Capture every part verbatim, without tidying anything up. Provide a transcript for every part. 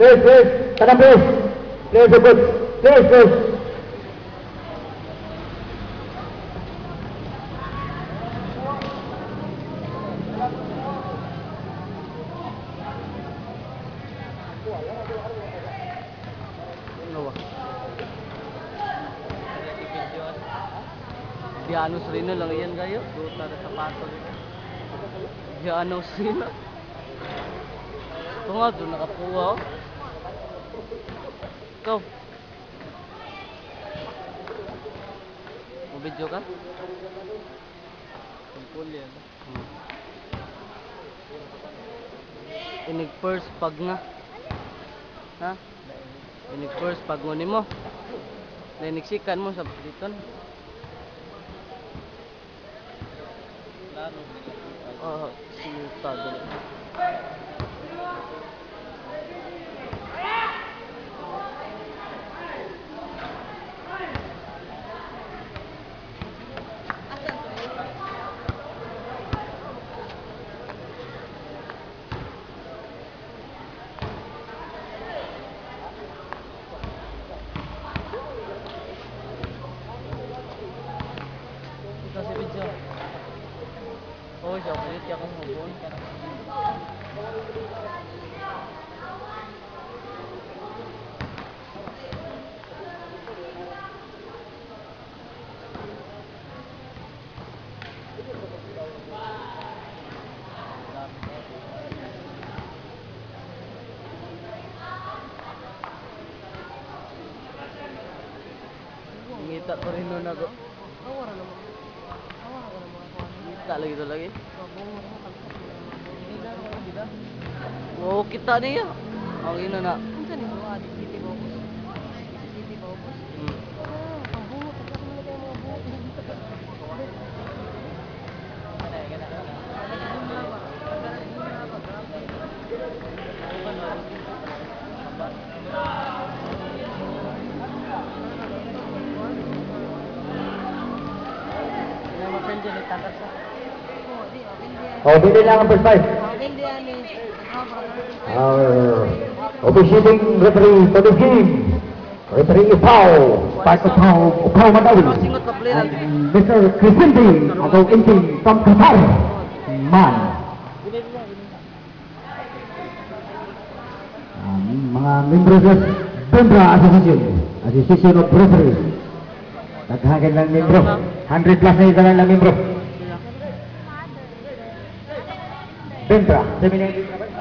Please, please. Tanam, please. Please, good. Please, please. Dianos Rino lang yan kayo. Duta na sapato rin. Dianos Rino. Ito nga, doon nakapuha oh. Ikaw. Mabidyo ka? Tungkol yan. Hmm. Inig first pag nga. Ha? Inig first pag ngunin mo. Nainiksikan mo sa dito. Oh, sinuta doon. Ito si video. Oh, siya ko dito ako hubon. Ngita ko rin nun ako. Awara naman. Awara ka naman ako. Ngita lagi ito lagi. Hindi na ako nabida. Oo, kita niya. Ang ina na. Ang saan ito? Ah, City Bobos. City Bobos. Hmm. Ah, ang bungot. At saka mga mga bungot. Oh, hindi lang ang first five. Our officiating referee for this game, referee Pau, part of Pau, Pau Madawi, and Mister Crescenti, atau Inti from Qatar, Man. Um, mga membro sa Bendra Association, Association of Referees. Naghagan lang membro, one hundred plus na isa lang membro. Bendra, seminary.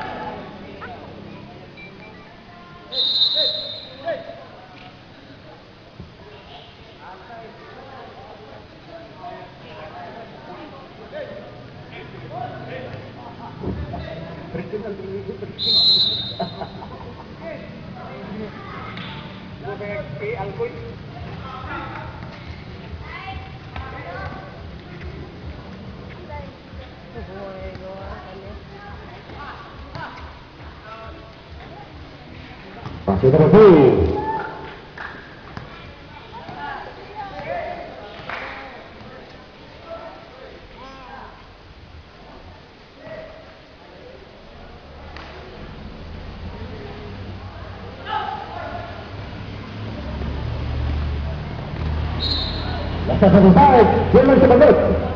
Pasir Refi. Lasa satu baik, Jerman sebagai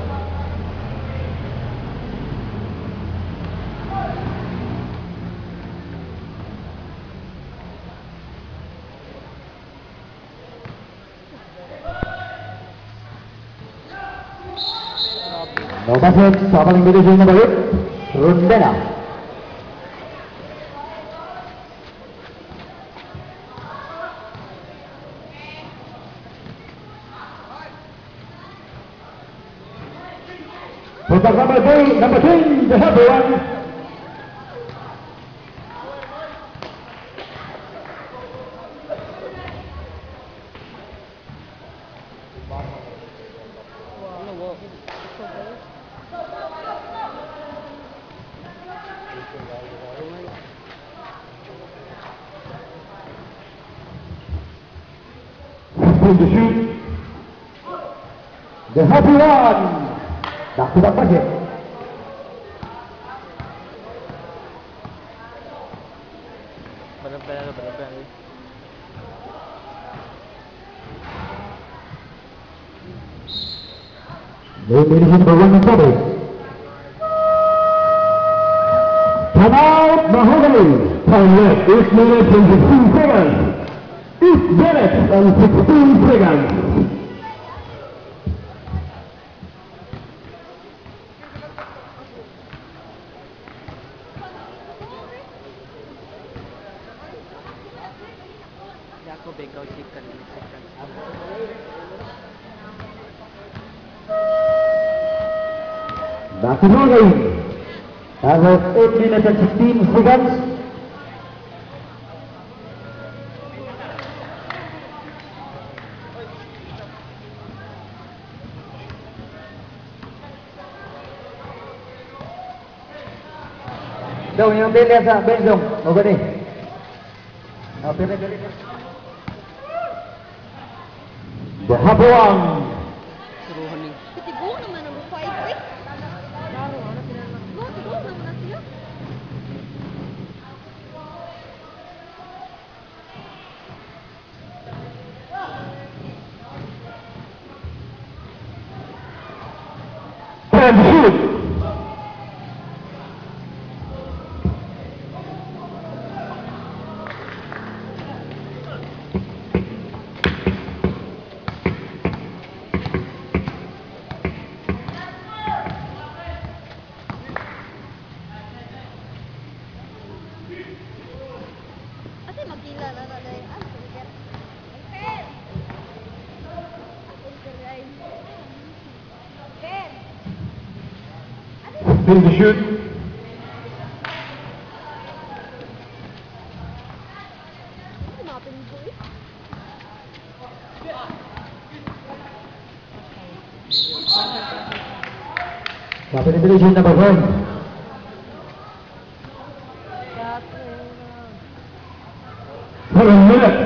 Nomor sa paling bilis na balik, Rundena. Untuk number three, number three, the happy one. To shoot the happy one. Back to back basket. Benar-benar Lane division number one and seven. Timeout Mahogany. Time left eight minutes and sixteen seconds. Eight minutes and sixteen seconds. Ako bekaw chicken, chicken. Back to Mahogany. That was eight minutes and sixteen seconds. Dong, yung bilis sa bench dong. Mahogany. Oh, pili, pili, pili. The happy one. Suruhan ni. Titigong naman ang five eh. Laro, ano tinanong? No, tigong naman na siya. And shoot. Ate magkila na na dahil. Ah, sulikat. Ken! Ken! Ken! Spin to shoot. Ano mapin ko eh? Back in division number one. Seven minutes.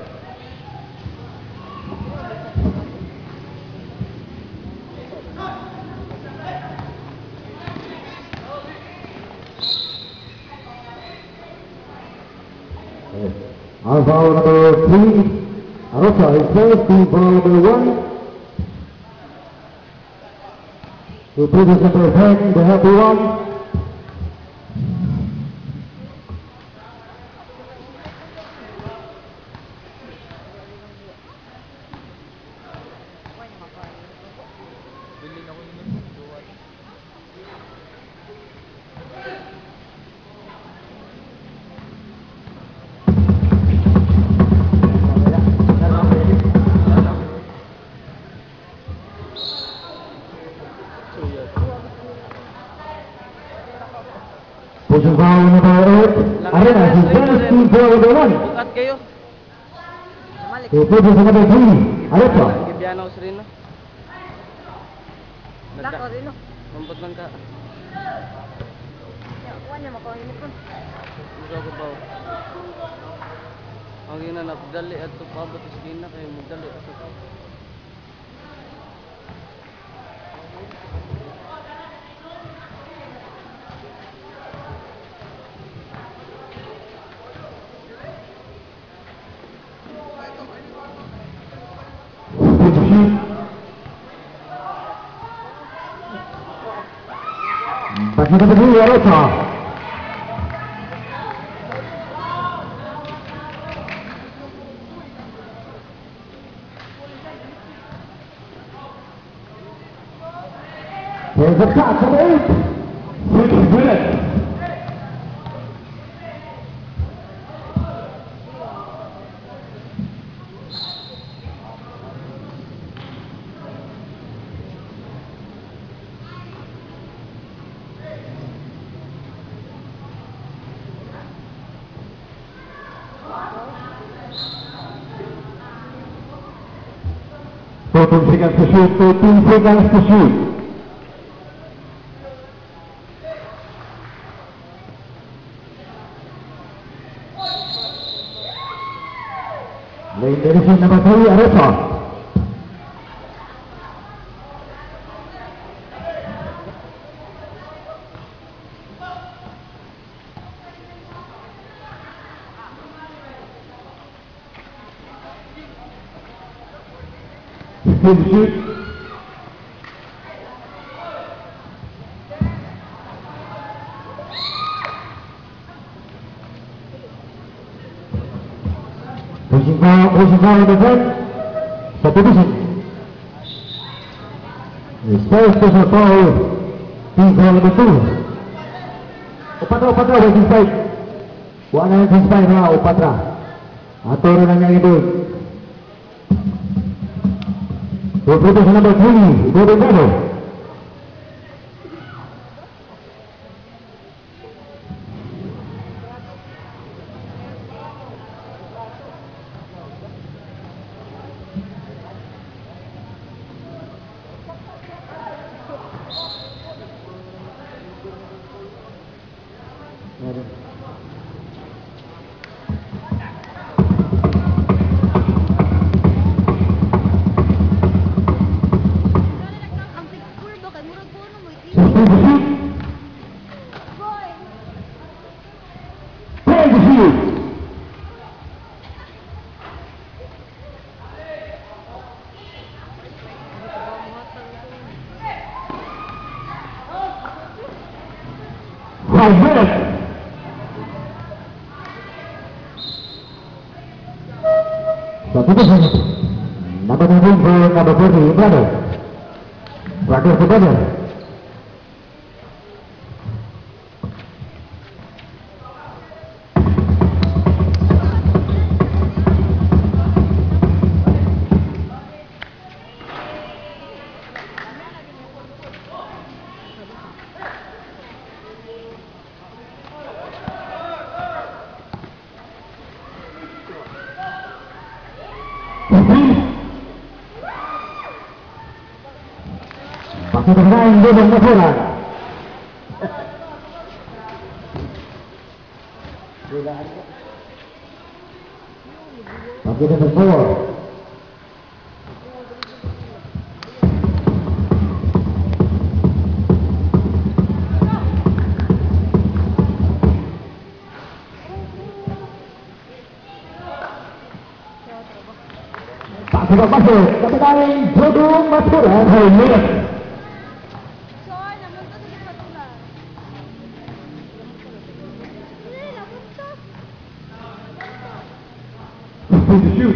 Our foul number three, Arosa is first, team foul number one. To previous number ten, the happy one. Position foul number eight, Arena is first, team foul number one. Bukat kayo. To previous number three, Arosa. Gibianaw sa rin no. Lako rin no. Mampot man ka. Kuha niya makainit ko. Gusto ko pa. Ang ina napdali at pabot sa gina kay magdali at Spin to shoot. Back to number three, Arosa. There's a shot, number eight. Six minutes. fourteen seconds to shoot, fourteen seconds to shoot. Lane division number three, Arosa. Spin to shoot. position in the front. Subdivision. The first special foul, team foul number two. Opatra, Opatra, waiting side. One and six five now, Opatra. Atau orang yang itu. Position number three, Golden Bravo. Five minutes. Satu persen. Number nineteen for number forty, brother. Brother for brother. Masih bermain di dalam bola. Masih ada bola. Masih masuk, kapten Jodong Matura hari ini. To shoot.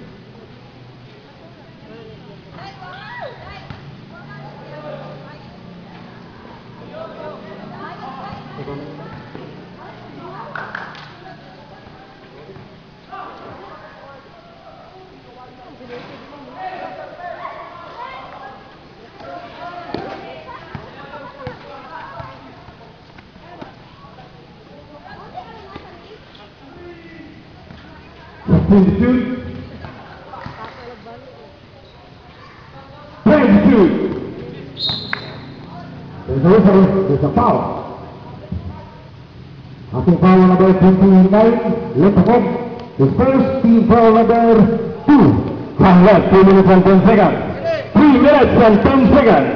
To shoot. Play to shoot. There's a whistle, there's a foul. Ating foul number twenty-nine, left home. The first team foul number two. Time left, three minutes and ten seconds. Three minutes and ten seconds.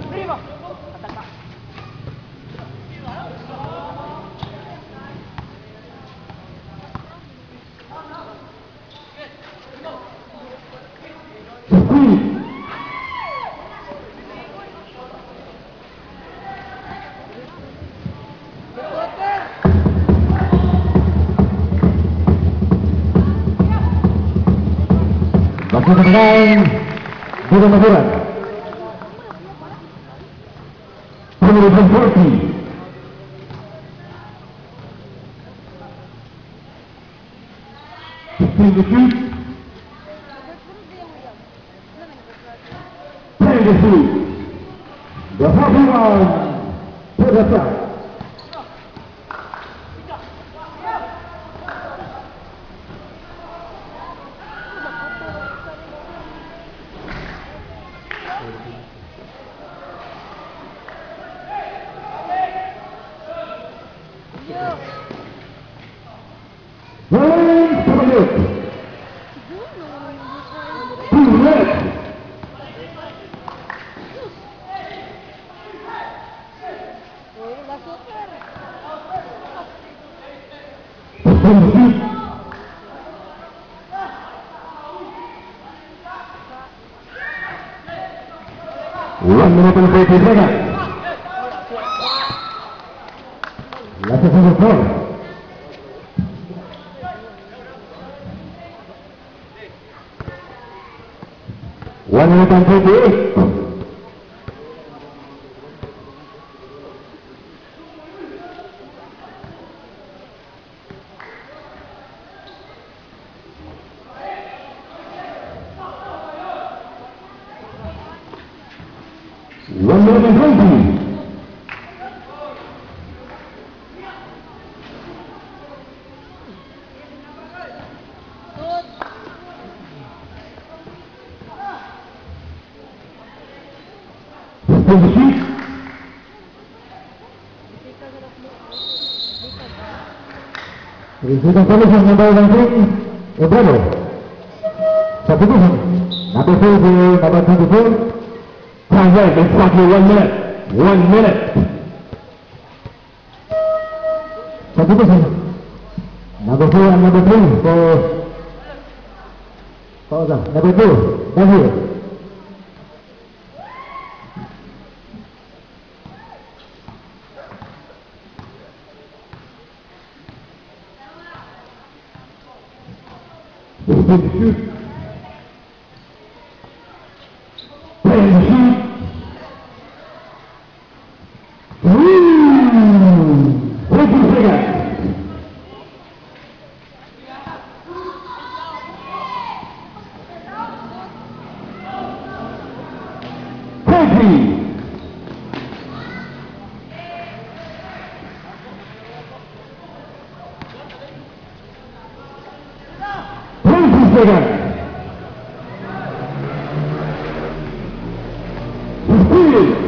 Masih bermain di dalam bola. Number forty. Fifteen to shoot. Ten to shoot. The forty-one to the side. Rolling to the left. To the left. One minute and thirty seconds. Last is on the floor. urutan twenty-eight. One minute and twenty. Twenty-six. Receiver solution number nineteen, Ebrano. Substitution. Number four to number twenty-four. Time right, exactly one minute. One minute. Substitution. Number four and number three for Pausa. Number two, down here. This is the shoot. Play the shoot. Ooh! twenty seconds. twenty. twenty seconds. fifteen.